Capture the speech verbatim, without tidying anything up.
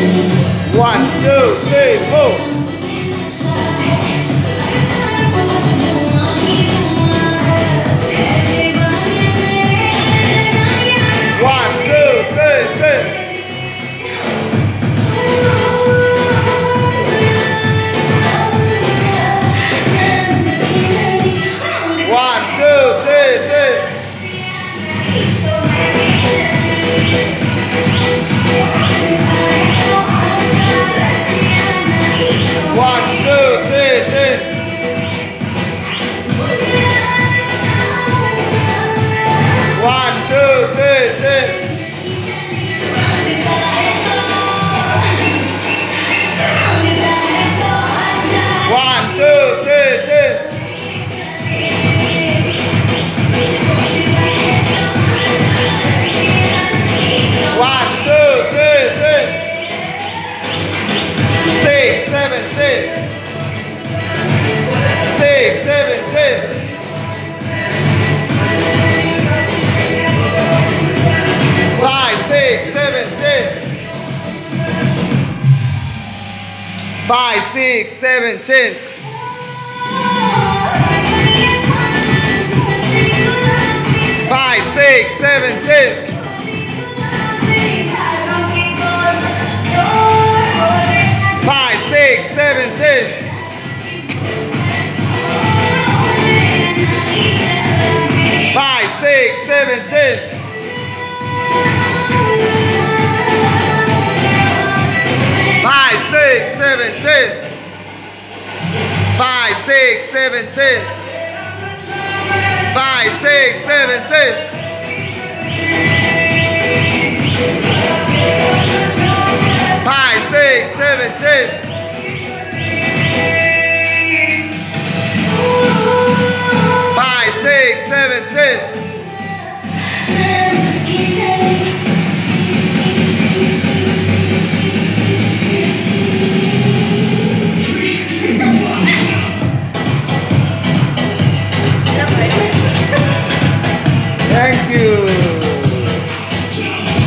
One, two, three, four. One, two, three, two. One, two, three, two. One, two, three, two. One, two, three, two. One, two, three, two. One, two, three, two. Six, seven, ten. Six, seven, ten. Five, six, seven, ten. Five, six, seven, ten. Five, six, seven, ten. Five, six, seven, ten. Five, six, seven, ten. Five, six, seven, ten. Five, six, seven, ten. Five, six, seven, ten. Five, six, seven, ten. Five, six, seven, ten. Thank you.